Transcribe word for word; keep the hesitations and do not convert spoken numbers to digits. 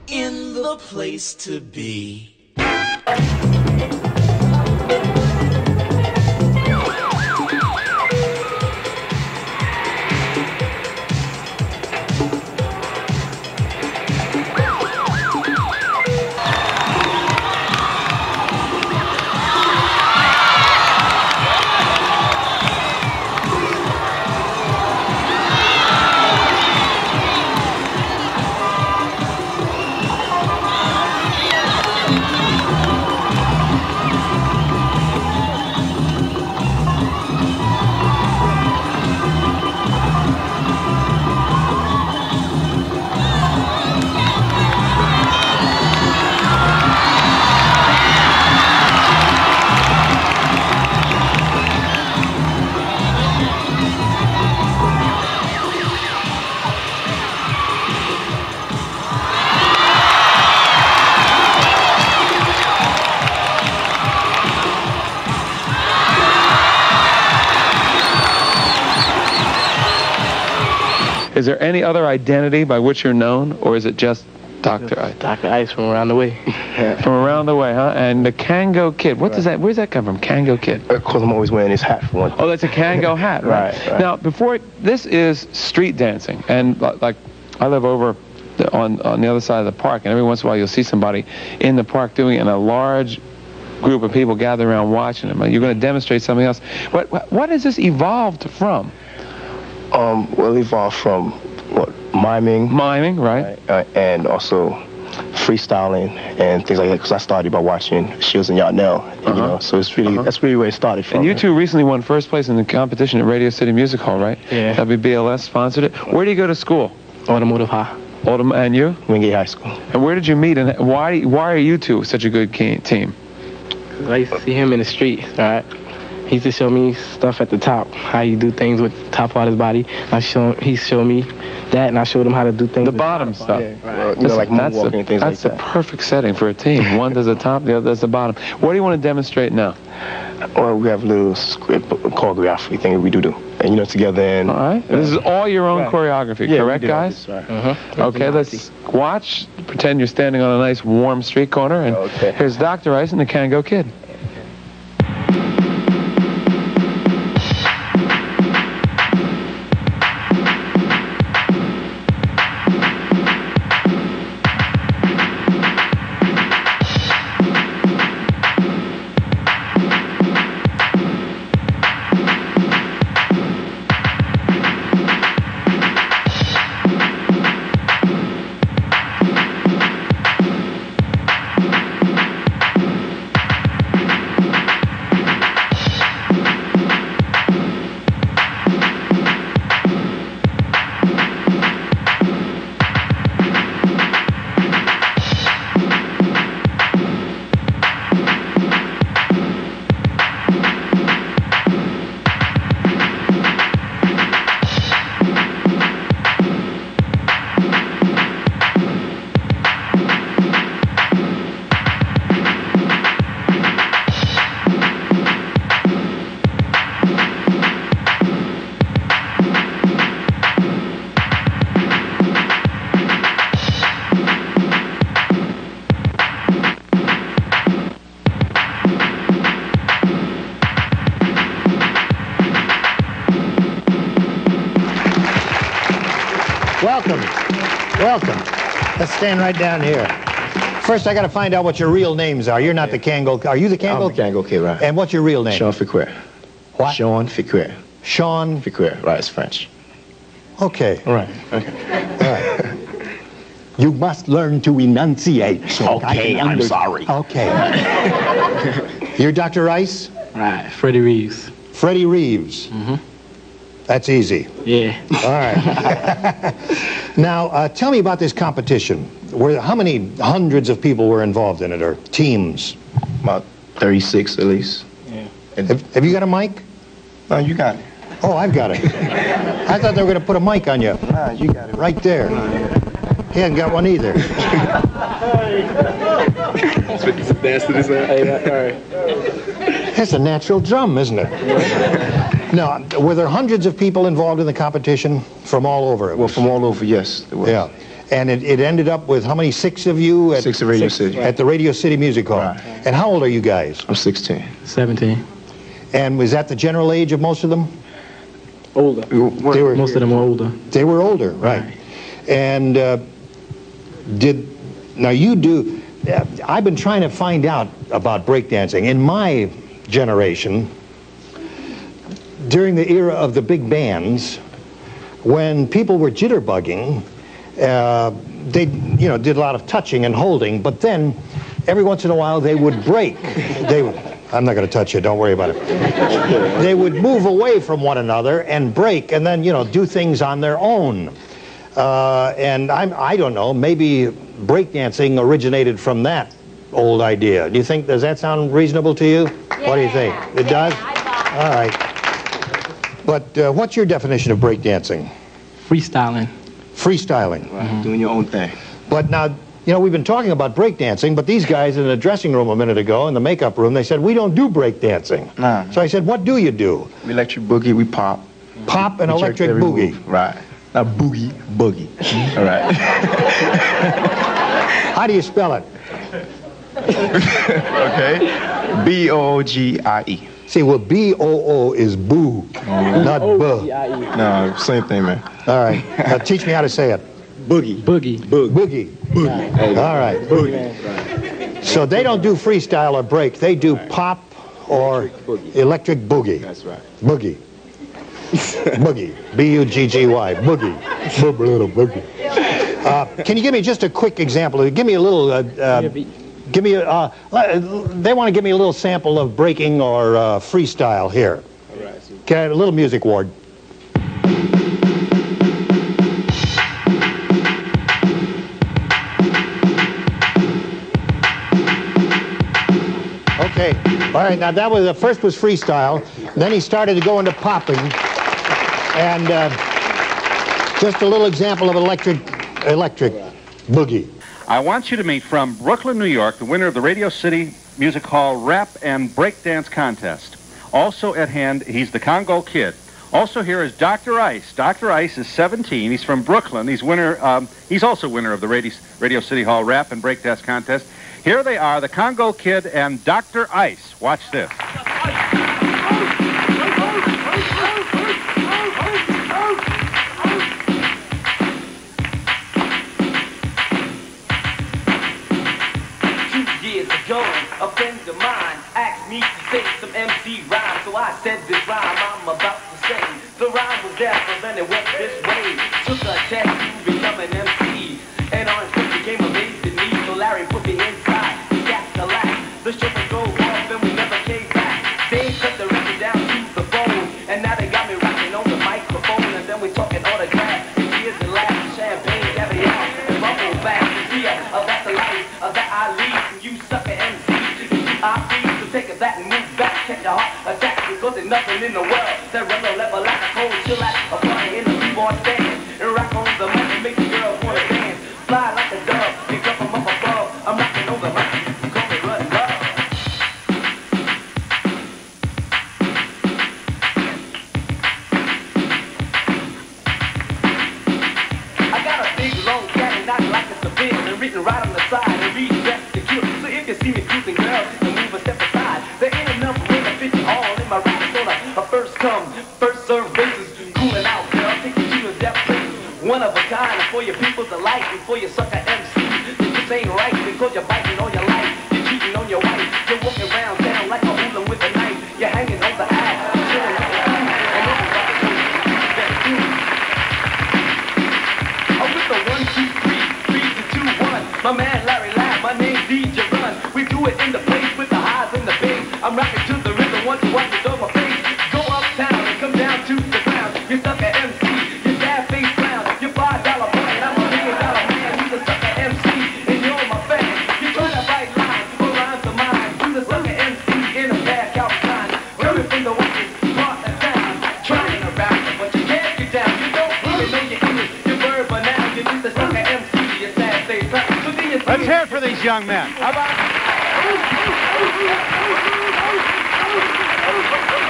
in the place to be. Is there any other identity by which you're known, or is it just Doctor Ice? Doctor Ice from around the way. From around the way, huh? And the Kangol Kid. What right. does that? Where's that come from? Kangol Kid. Of course, I'm always wearing his hat for one. Oh, that's a Kangol hat, right? right, right? Now, before this is street dancing, and like I live over the, on on the other side of the park, and every once in a while you'll see somebody in the park doing it, and a large group of people gather around watching them. You're going to demonstrate something else. What what, what has this evolved from? Um, well, it evolved from what miming, miming, right, right uh, and also freestyling and things like that. Because I started by watching Shields and Yarnell, uh-huh. you know. So it's really uh-huh. that's really where it started from. And you right? two recently won first place in the competition at Radio City Music Hall, right? Yeah. W B L S sponsored it. Where do you go to school? Automotive High. Autom and you? Wingate High School. And where did you meet? And why why are you two such a good team? I used to see him in the street, all right? He used to show me stuff at the top, how you do things with the top part of his body. I show, he showed me that, and I showed him how to do things the with bottom the stuff. Yeah, right. Well, you know, like moonwalking and things That's like the that. perfect setting for a team. One does the top, the other does the bottom. What do you want to demonstrate now? Well, we have a little script choreography thing that we do do, and you know, together. And all right. This is all your own right. choreography, yeah, correct, we guys? This, right. Uh-huh. Okay, let's watch. Pretend you're standing on a nice warm street corner, and okay. here's Doctor Ice and the Kangol Kid. Welcome. Welcome. Let's stand right down here. First, I got to find out what your real names are. You're not the Kangol. Are you the Kangol? I'm the Kangol Kid, right. And what's your real name? Sean Ficquer. What? Sean Ficquer. Sean Ficquer, right, it's French. Okay. All right. Okay. All right. You must learn to enunciate. So okay, I'm sorry. Okay. You're Doctor Ice? Right, Freddie Reeves. Freddie Reeves. Mm-hmm. That's easy. Yeah. All right. Now, uh, tell me about this competition. Were, how many hundreds of people were involved in it, or teams? About thirty-six at least. Yeah. Have, have you got a mic? No, you got it. Oh, I've got it. I thought they were going to put a mic on you. Nah, you got it. Right there. He hadn't got one either. That's a natural drum, isn't it? Now, were there hundreds of people involved in the competition from all over? Well, from all over, yes. There was. Yeah. And it, it ended up with how many? Six of you? At, Six at Radio six, City. At the Radio City Music Hall. Right. And how old are you guys? I'm sixteen. seventeen. And was that the general age of most of them? Older. They were, Most of them were older. They were older, right. right. And uh, did, now you do, uh, I've been trying to find out about breakdancing. In my generation, during the era of the big bands, when people were jitterbugging, uh, they, you know, did a lot of touching and holding, but then every once in a while they would break. They would, I'm not going to touch you, don't worry about it. They would move away from one another and break, and then, you know, do things on their own. Uh, and I'm, I don't know, maybe breakdancing originated from that old idea. Do you think, does that sound reasonable to you? Yeah. What do you think? It yeah, does? All right. But uh, what's your definition of breakdancing? Freestyling. Freestyling. Right. Mm-hmm. Doing your own thing. But now, you know, we've been talking about breakdancing, but these guys in the dressing room a minute ago, in the makeup room, they said, we don't do breakdancing. Nah. So I said, what do you do? We electric boogie, we pop. Pop and we electric boogie. Move. Right. Not boogie, boogie. All right. How do you spell it? Okay. B O O G I E. See, well, B O O is boo, oh. not B. No, same thing, man. All right. Now teach me how to say it. Boogie. Boogie. Boogie. Boogie. Boogie. All right. Boogie. So they don't do freestyle or break. They do right. pop or electric boogie. electric boogie. That's right. Boogie. Boogie. B U G G Y. Boogie. Boogie. Uh, can you give me just a quick example? Give me a little... Uh, uh, give me a... Uh, they want to give me a little sample of breaking or uh, freestyle here. All right. So can I have a little music, Ward? Okay. All right. Now that was the first was freestyle. Then he started to go into popping, and uh, just a little example of electric, electric boogie. I want you to meet from Brooklyn, New York, the winner of the Radio City Music Hall Rap and Breakdance Contest. Also at hand, he's the Kangol Kid. Also here is Doctor Ice. Doctor Ice is seventeen. He's from Brooklyn. He's winner. Um, he's also winner of the Radio, Radio City Hall Rap and Breakdance Contest. Here they are, the Kangol Kid and Doctor Ice. Watch this. Two years ago, a friend of mine asked me to say some M C rhyme, so I said this rhyme I'm about to say. The rhyme was there, but then it went this way. Took a test to become an M C, and on it became amazed at me. So Larry put me inside, he got the laugh. The show would go off and we never came back. They cut the record down to the bone, and now they got me rocking on the microphone. And then we talking autographs, and tears and laughs, champagne, caviar, and bubble bath. Yeah, uh, that's the life uh, that I lead. And you sucker M C, I please to take that and move back, catch a heart attack, because there's nothing in the world that run the level like a cold chill at a party in the keyboard stand. And rock on the mic and make the girls wanna dance. Fly like a dove, you come from up above. I'm rocking on the mic, you call me Run Love. I got a big long cat and not like it's a bin, and written right on the side and read dress to kill. So if you see me cruising, girl, just move a step aside. There ain't enough room to fit you all in my rap. So like a first come, first serve basis, cooling out, girl, take you to the depth places. One of a kind, and for your people's delight, and for your sucker M C, this ain't right, because you're biting on your life, you're cheating on your wife, you're walking around town like a hooligan with a knife, you're hanging on the ass, chilling on the ass, and everybody knows that too. Oh, with the one, two, three, three to two, one, my man Larry Laugh, my name's D J Run, we do it in the place with the highs and the bass, I'm rocking to the rhythm, once you watch it on my face, go uptown and come down to the ground, you're stuck at M C, your dad face clown, you're five dollar boy, and I'm a million dollar man, who's a sucker M C, and you're my fan, you're trying to write lines, for rhymes of mine, who's a sucker M C, in a bad Calvin, coming from the west part of town, trying to rap, but you can't get down, you don't even know your English, you're bird, but now you're just a sucker M C, your sad face clown, so do you Let's hear it for these young men. How about